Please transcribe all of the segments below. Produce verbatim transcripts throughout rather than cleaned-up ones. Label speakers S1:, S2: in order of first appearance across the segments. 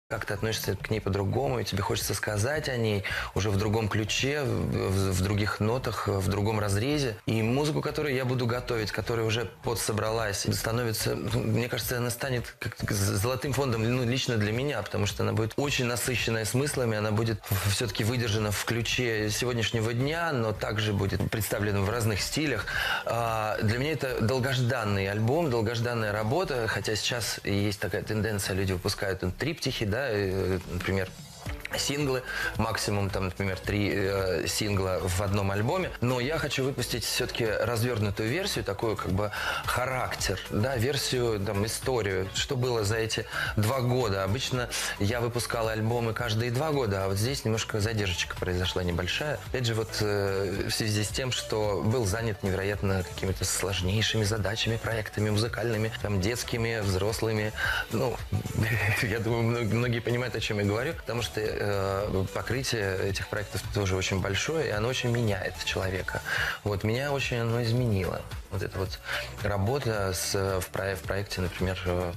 S1: как ты относишься к ней по-другому, и тебе хочется сказать о ней уже в другом ключе, в, в других нотах, в другом разрезе. И музыку, которую я буду готовить, которая уже подсобралась, становится, мне кажется, она станет как золотым фондом, ну, лично для меня, потому что она будет очень насыщенная смыслами, она будет все-таки выдержана в ключе сегодняшнего дня, но также будет представлена в разных стилях. Для меня это долгожданный альбом, долгожданная работа, хотя сейчас есть такая тенденция, люди выпускают триптихи, да, например, синглы, максимум, там, например, три э, сингла в одном альбоме. Но я хочу выпустить все-таки развернутую версию, такую как бы характер, да, версию, там, историю, что было за эти два года. Обычно я выпускал альбомы каждые два года, а вот здесь немножко задержечка произошла небольшая. Опять же, вот э, в связи с тем, что был занят невероятно какими-то сложнейшими задачами, проектами музыкальными, там, детскими, взрослыми. Ну, я думаю, многие понимают, о чем я говорю, потому что покрытие этих проектов тоже очень большое, и оно очень меняет человека. Вот меня очень оно изменило. Вот эта вот работа с, в, в проекте, например,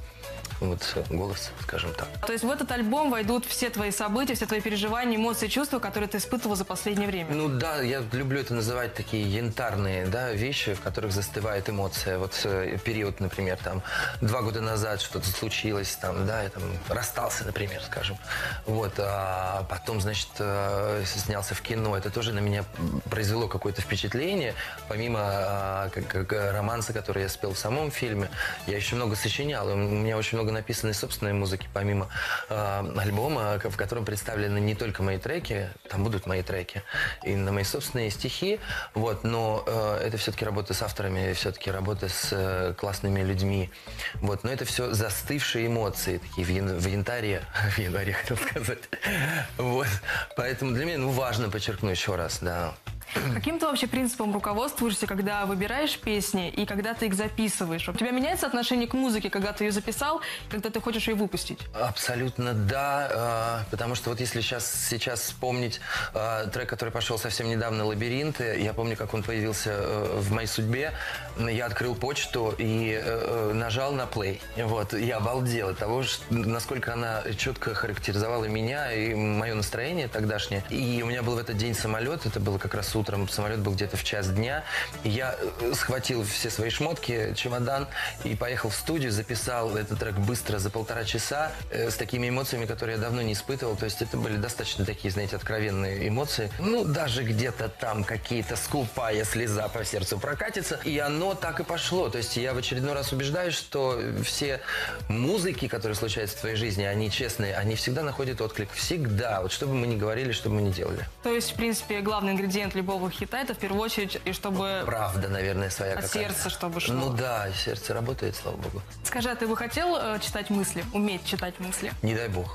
S1: вот «Голос», скажем так.
S2: То есть в этот альбом войдут все твои события, все твои переживания, эмоции, чувства, которые ты испытывал за последнее время?
S1: Ну да, я люблю это называть такие янтарные, да, вещи, в которых застывает эмоция. Вот э, период, например, там, два года назад что-то случилось, там, да, я там расстался, например, скажем. Вот, а потом, значит, э, снялся в кино. Это тоже на меня произвело какое-то впечатление. Помимо э, как, как романса, который я спел в самом фильме, я еще много сочинял. У меня очень много написанной собственной музыки, помимо э, альбома, в котором представлены не только мои треки, там будут мои треки, и на мои собственные стихи, вот, но э, это все-таки работа с авторами, все-таки работа с э, классными людьми, вот, но это все застывшие эмоции, такие в, ян, в янтаре, в январе хотел сказать, вот, поэтому для меня, ну, важно подчеркнуть еще раз, да.
S2: Каким ты вообще принципом руководствуешься, когда выбираешь песни и когда ты их записываешь? У тебя меняется отношение к музыке, когда ты ее записал, когда ты хочешь ее выпустить?
S1: Абсолютно да, потому что вот если сейчас, сейчас вспомнить трек, который пошел совсем недавно, «Лабиринты», я помню, как он появился в моей судьбе, я открыл почту и нажал на плей. Вот, я обалдел от того, насколько она четко характеризовала меня и мое настроение тогдашнее. И у меня был в этот день самолет, это было как раз утром, самолет был где-то в час дня. И я схватил все свои шмотки, чемодан и поехал в студию, записал этот трек быстро за полтора часа э, с такими эмоциями, которые я давно не испытывал. То есть это были достаточно такие, знаете, откровенные эмоции. Ну, даже где-то там какие-то скупая слеза по сердцу прокатится. И оно так и пошло. То есть я в очередной раз убеждаюсь, что все музыки, которые случаются в твоей жизни, они честные, они всегда находят отклик. Всегда. Вот что бы мы ни говорили, что бы мы ни делали.
S2: То есть, в принципе, главный ингредиент любого хита — это в первую очередь, и чтобы...
S1: Правда, наверное, своя
S2: от
S1: какая-то.
S2: сердца, чтобы шло.
S1: Ну да, сердце работает, слава богу.
S2: Скажи, а ты бы хотел э, читать мысли, уметь читать мысли?
S1: Не дай бог.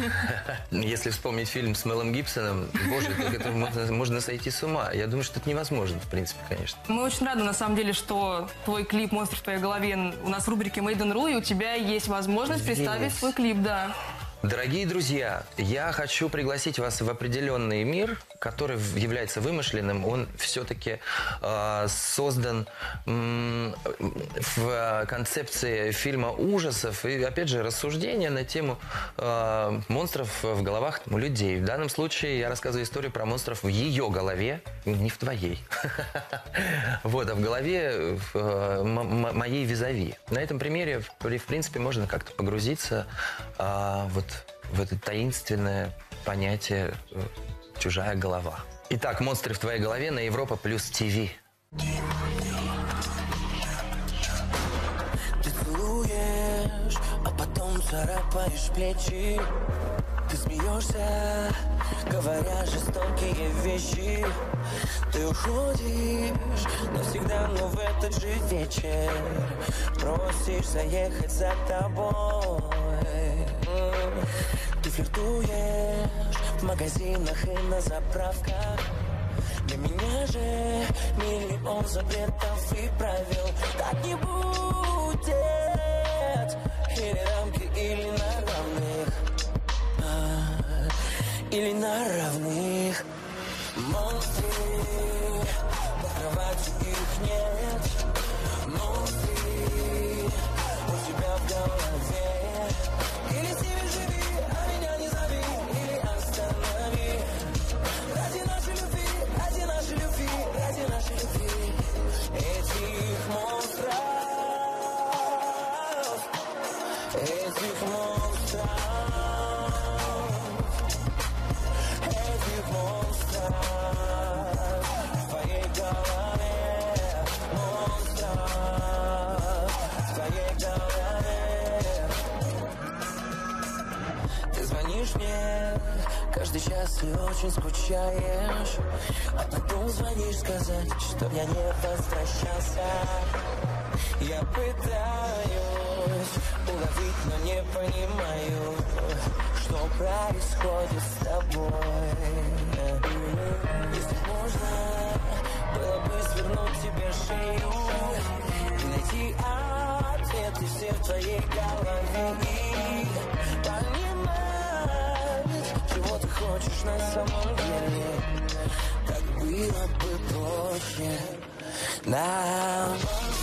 S1: Если вспомнить фильм с Мелом Гибсоном, боже, это можно, можно сойти с ума. Я думаю, что это невозможно, в принципе, конечно.
S2: Мы очень рады, на самом деле, что твой клип «Монстр в твоей голове» у нас в рубрике Made in Ru, и у тебя есть возможность
S1: Здесь.
S2: представить свой клип, да.
S1: Дорогие друзья, я хочу пригласить вас в определенный мир, который является вымышленным. Он все-таки э, создан э, в концепции фильма ужасов. И, опять же, рассуждения на тему э, монстров в головах у людей. В данном случае я рассказываю историю про монстров в ее голове, не в твоей. Вот, а в голове моей визави. На этом примере, в принципе, можно как-то погрузиться вот в это таинственное понятие «чужая голова». Итак, «Монстры в твоей голове» на Европа плюс ТВ.
S3: Ты целуешь, а потом царапаешь плечи. Ты смеешься, говоря жестокие вещи. Ты уходишь навсегда, но в этот же вечер просишь заехать за тобой. Ты флиртуешь в магазинах и на заправках. Для меня же миллион запретов и правил. Так не будет. Или рамки, или на равных. А, или на равных. Монстры, под кроватью их нет. Монстры у тебя в голове. Или с ними живи, а меня этих монстров, этих монстров в твоей голове, монстров в твоей голове. Ты звонишь мне каждый час и очень скучаешь, а потом звонишь сказать, что я не возвращался. Я пытаюсь уловить, но не понимаю, что происходит с тобой. Если можно было бы свернуть тебе шею и найти ответы все в твоей голове и понимать, чего ты хочешь на самом деле, так было бы проще нам.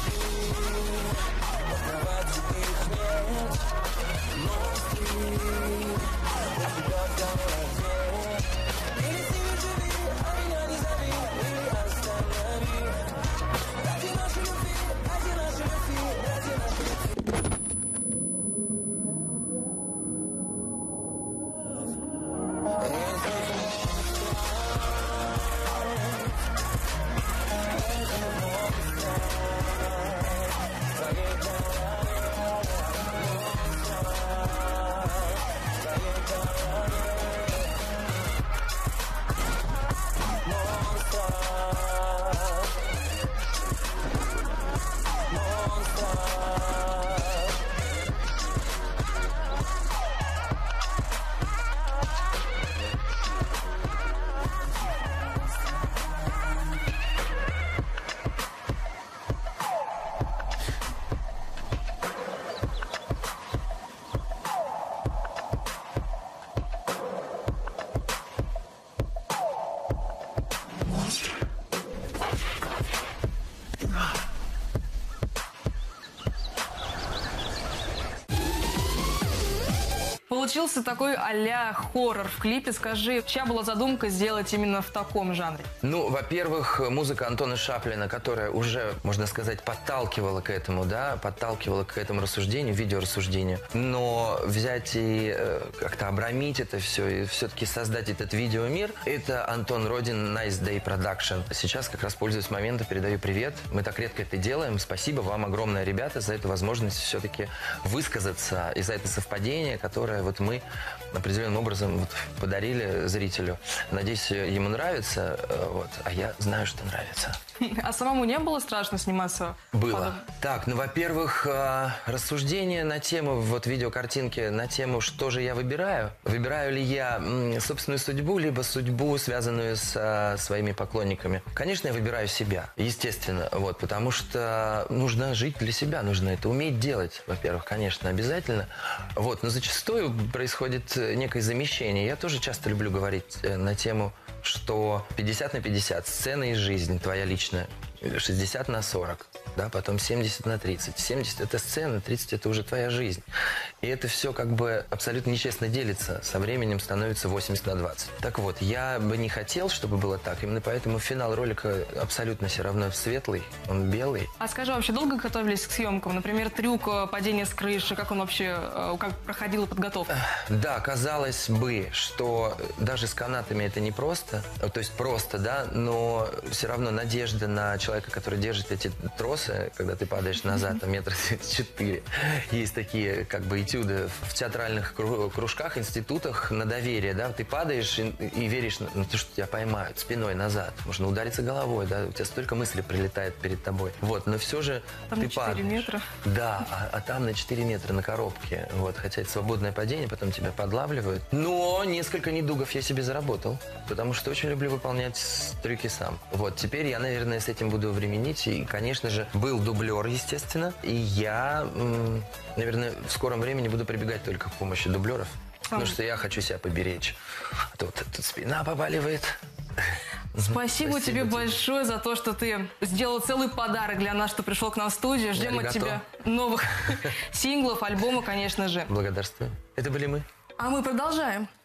S2: Получился такой а-ля хоррор в клипе. Скажи, чья была задумка сделать именно в таком жанре?
S1: Ну, во-первых, музыка Антона Шаплина, которая уже, можно сказать, подталкивала к этому, да, подталкивала к этому рассуждению, видеорассуждению. Но взять и э, как-то обрамить это все и все-таки создать этот видеомир, это Антон Родин, Nice Day Production. Сейчас как раз пользуюсь моментом, передаю привет. Мы так редко это делаем. Спасибо вам огромное, ребята, за эту возможность все-таки высказаться и за это совпадение, которое вот мы определенным образом вот подарили зрителю. Надеюсь, ему нравится, вот, а я знаю, что нравится.
S2: А самому не было страшно сниматься?
S1: Было.
S2: Подоб...
S1: Так, ну, во-первых, рассуждение на тему, вот видеокартинки, на тему, что же я выбираю. Выбираю ли я собственную судьбу, либо судьбу, связанную с своими поклонниками. Конечно, я выбираю себя, естественно, вот, потому что нужно жить для себя, нужно это уметь делать, во-первых, конечно, обязательно. Вот, но зачастую происходит некое замещение. Я тоже часто люблю говорить на тему, что пятьдесят на пятьдесят, сцена и жизнь твоя личная, шестьдесят на сорок, да, потом семьдесят на тридцать. семьдесят – это сцена, тридцать – это уже твоя жизнь. И это все как бы абсолютно нечестно делится. Со временем становится восемьдесят на двадцать. Так вот, я бы не хотел, чтобы было так. Именно поэтому финал ролика абсолютно все равно светлый, он белый.
S2: А скажи, вообще долго готовились к съемкам? Например, трюк падения с крыши, как он вообще, как проходила подготовка?
S1: Да, казалось бы, что даже с канатами это не просто, то есть просто, да, но все равно надежда на человека, который держит эти тросы, когда ты падаешь назад, там, метра четыре. Есть такие, как бы, этюды в театральных кружках, институтах на доверие, да, ты падаешь и, и веришь на то, что тебя поймают спиной назад. Можно удариться головой, да, у тебя столько мыслей прилетает перед тобой. Вот, но все же
S2: там
S1: ты
S2: на четыре
S1: падаешь.
S2: метра.
S1: Да, а, а там на четыре метра на коробке. Вот, хотя это свободное падение, потом тебя подлавливают. Но несколько недугов я себе заработал, потому что очень люблю выполнять трюки сам. Вот, теперь я, наверное, с этим буду временить. И, конечно же, был дублер, естественно. И я, наверное, в скором времени буду прибегать только к помощи дублеров. Потому что я хочу себя поберечь. А то вот тут спина побаливает.
S2: Спасибо,
S1: Спасибо
S2: тебе,
S1: тебе
S2: большое за то, что ты сделал целый подарок для нас, что пришел к нам в студию. Ждем от тебя новых синглов, альбома, конечно же.
S1: Благодарствую. Это были мы.
S2: А мы продолжаем.